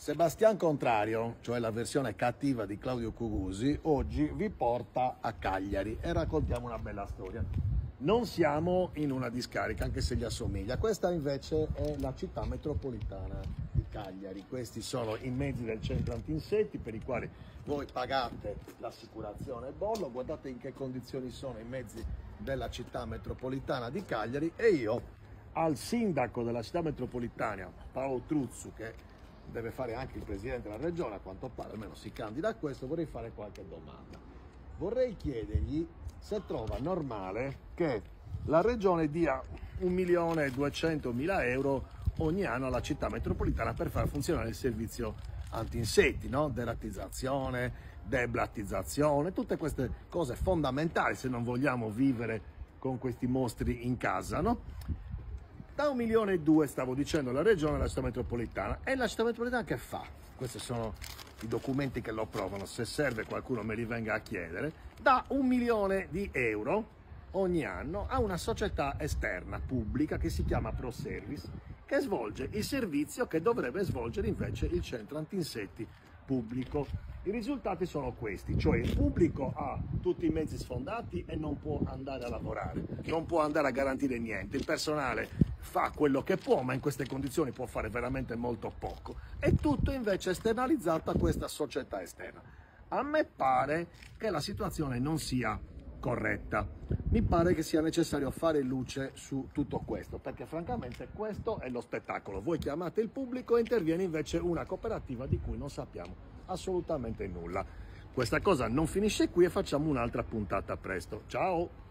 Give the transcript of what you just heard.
Sebastian Contrario, cioè la versione cattiva di Claudio Cugusi, oggi vi porta a Cagliari e raccontiamo una bella storia. Non siamo in una discarica, anche se gli assomiglia. Questa invece è la città metropolitana di Cagliari. Questi sono i mezzi del centro antinsetti per i quali voi pagate l'assicurazione e bollo. Guardate in che condizioni sono i mezzi della città metropolitana di Cagliari e io al sindaco della città metropolitana, Paolo Truzzu, che deve fare anche il presidente della regione, a quanto pare, almeno si candida a questo, vorrei fare qualche domanda. Vorrei chiedergli se trova normale che la regione dia 1.200.000 euro ogni anno alla città metropolitana per far funzionare il servizio antinsetti, no? Derattizzazione, deblattizzazione, tutte queste cose fondamentali se non vogliamo vivere con questi mostri in casa, no? Da 1,2 milioni stavo dicendo la regione e la città metropolitana. E la città metropolitana che fa? Questi sono i documenti che lo provano, se serve qualcuno me li venga a chiedere. Da 1 milione di euro ogni anno a una società esterna pubblica che si chiama ProService, che svolge il servizio che dovrebbe svolgere invece il centro antinsetti pubblico. I risultati sono questi, cioè il pubblico ha tutti i mezzi sfondati e non può andare a lavorare, non può andare a garantire niente, il personale fa quello che può, ma in queste condizioni può fare veramente molto poco, e tutto invece è esternalizzato a questa società esterna. A me pare che la situazione non sia corretta, mi pare che sia necessario fare luce su tutto questo, perché francamente questo è lo spettacolo. Voi chiamate il pubblico e interviene invece una cooperativa di cui non sappiamo assolutamente nulla. Questa cosa non finisce qui e facciamo un'altra puntata presto. Ciao!